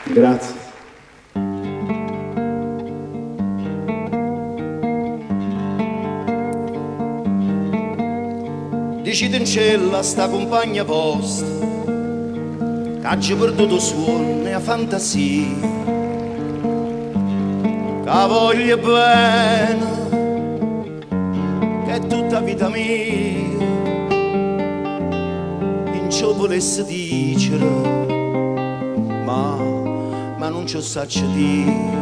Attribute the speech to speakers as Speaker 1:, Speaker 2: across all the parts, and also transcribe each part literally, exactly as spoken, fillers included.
Speaker 1: Grazie.
Speaker 2: Dicite in cielo a sta compagna vostra che ha perduto suono e la fantasia, che voglio bene, che è tutta vita mia, in ciò volesse dicere, ma, ma non ci saccio dire.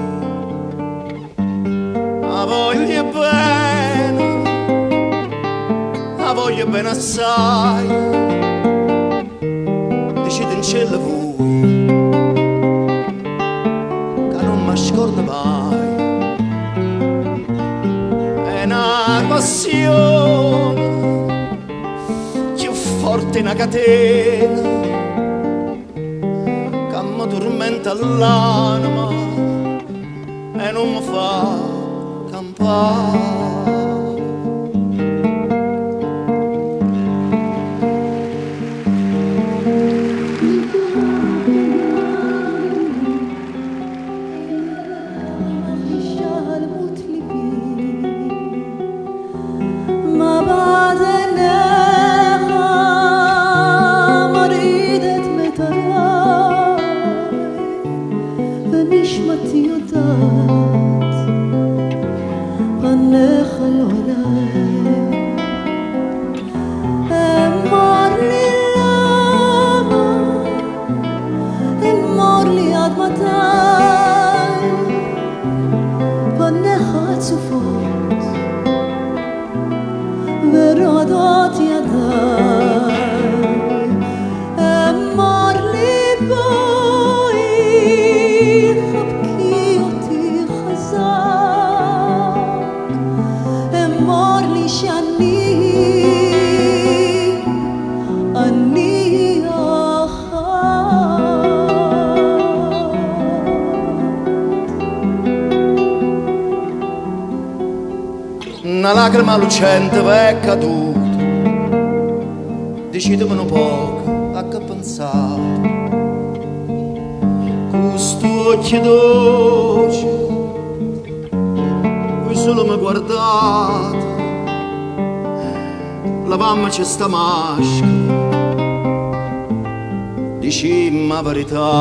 Speaker 2: La voglio bene, la voglio bene assai, decide in cielo voi, che non mi scorda mai. È una passione più forte una catena che mi tormenta l'anima e non mi fa campare.
Speaker 3: נשמתי יודעת, פניך לא עליי. אמור לי למה, אמור לי עד מתי, פניך עצובות ורועדות ידיי. אמור לי בואי
Speaker 2: una lacrima lucente è caduta, decidemelo poco a che pensare. Questo occhio dolce, voi solo mi guardate, lavammoci sta maschera, dicimmo la verità.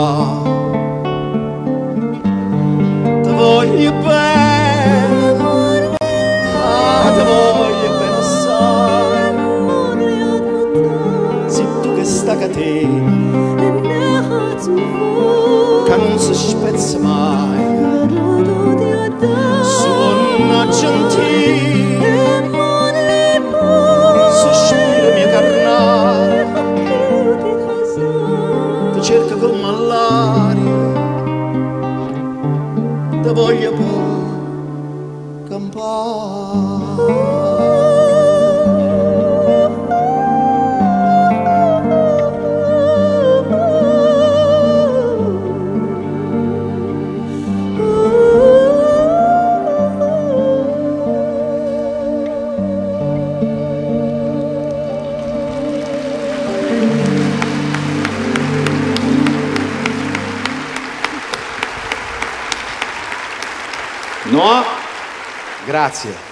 Speaker 2: Ti voglio bene, ti voglio bene assai, se tu che sta catena che non si spezza mai, suona gentile, sospiro mio carnale, ti cerco come all'aria, ti voglio poi campare.
Speaker 1: No, grazie.